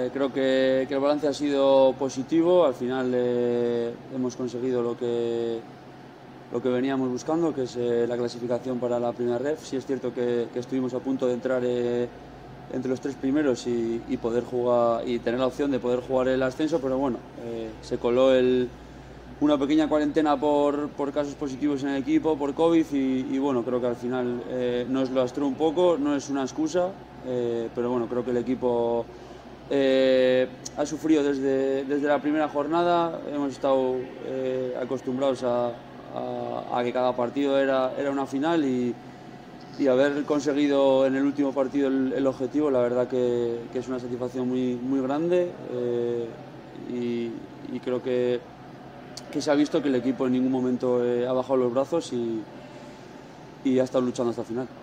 creo que el balance ha sido positivo. Al final hemos conseguido lo que veníamos buscando, que es la clasificación para la primera ref. Sí es cierto que estuvimos a punto de entrar entre los 3 primeros y poder jugar y tener la opción de poder jugar el ascenso, pero bueno, se coló una pequeña cuarentena por casos positivos en el equipo, por COVID, y bueno, creo que al final nos lastró un poco. No es una excusa, pero bueno, creo que el equipo ha sufrido desde la primera jornada. Hemos estado acostumbrados a que cada partido era una final, y haber conseguido en el último partido el objetivo, la verdad que es una satisfacción muy grande, y creo que se ha visto que el equipo en ningún momento ha bajado los brazos y ha estado luchando hasta el final.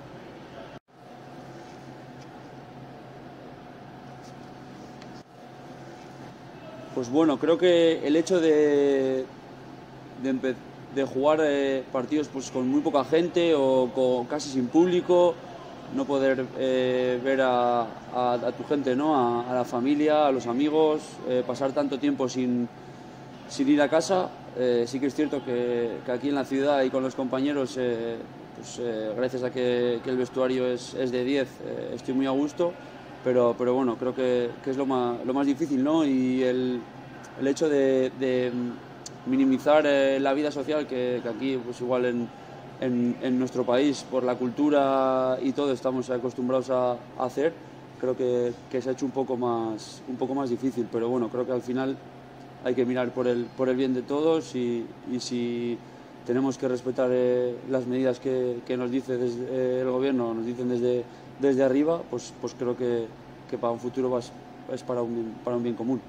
Pues bueno, creo que el hecho de jugar partidos pues con muy poca gente o casi sin público, no poder ver a tu gente, ¿no? A la familia, a los amigos, pasar tanto tiempo sin ir a casa. Sí que es cierto que aquí en la ciudad y con los compañeros, gracias a que el vestuario es de 10, estoy muy a gusto, pero bueno, creo que es lo más difícil, ¿no? Y el hecho de minimizar la vida social que aquí, pues igual en nuestro país, por la cultura y todo, estamos acostumbrados a hacer, creo que se ha hecho un poco más difícil, pero bueno, creo que al final hay que mirar por el bien de todos, y si tenemos que respetar las medidas que nos dice desde el gobierno, nos dicen desde arriba, pues creo que para un futuro es para un bien común.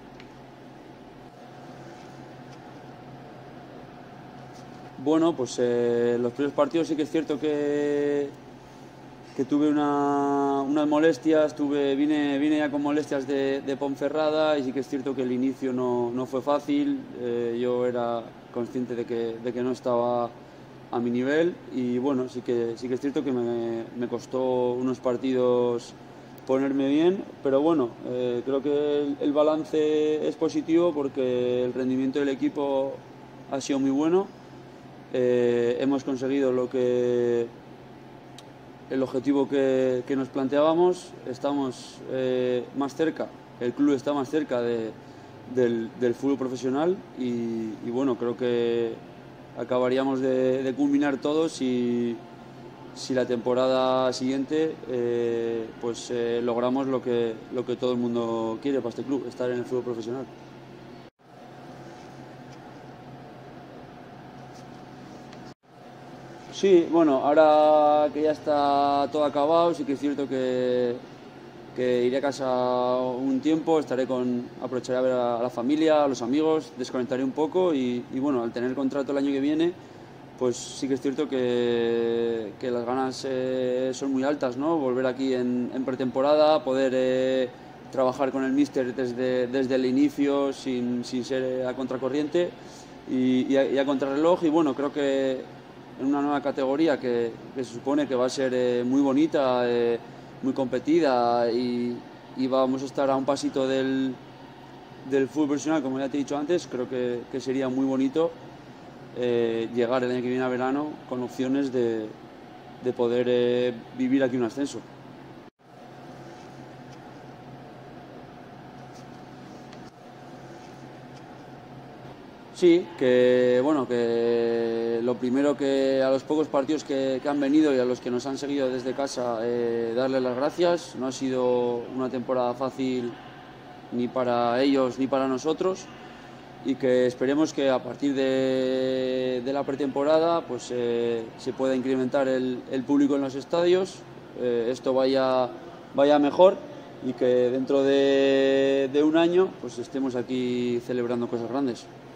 Bueno, pues los primeros partidos sí que es cierto que tuve unas molestias, vine ya con molestias de Ponferrada, y sí que es cierto que el inicio no fue fácil. Yo era consciente de que no estaba a mi nivel, y bueno, sí que es cierto que me costó unos partidos ponerme bien, pero bueno, creo que el balance es positivo porque el rendimiento del equipo ha sido muy bueno. Hemos conseguido el objetivo que nos planteábamos. Estamos más cerca, el club está más cerca del fútbol profesional, y bueno, creo que acabaríamos de culminar todos si la temporada siguiente logramos lo que todo el mundo quiere para este club, estar en el fútbol profesional. Sí, bueno, ahora que ya está todo acabado, sí que es cierto que iré a casa un tiempo, aprovecharé a ver a la familia, a los amigos, desconectaré un poco, y bueno, al tener contrato el año que viene, pues sí que es cierto que las ganas son muy altas, ¿no? Volver aquí en pretemporada, poder trabajar con el míster desde el inicio, sin ser a contracorriente y a contrarreloj, y bueno, creo que en una nueva categoría que se supone que va a ser muy bonita, muy competida, y vamos a estar a un pasito del fútbol profesional, como ya te he dicho antes. Creo que sería muy bonito llegar el año que viene a verano con opciones de poder vivir aquí un ascenso. Sí, que lo primero, que a los pocos partidos que han venido y a los que nos han seguido desde casa, darles las gracias. No ha sido una temporada fácil ni para ellos ni para nosotros, y que esperemos que a partir de la pretemporada pues se pueda incrementar el público en los estadios, esto vaya mejor, y que dentro de un año pues estemos aquí celebrando cosas grandes.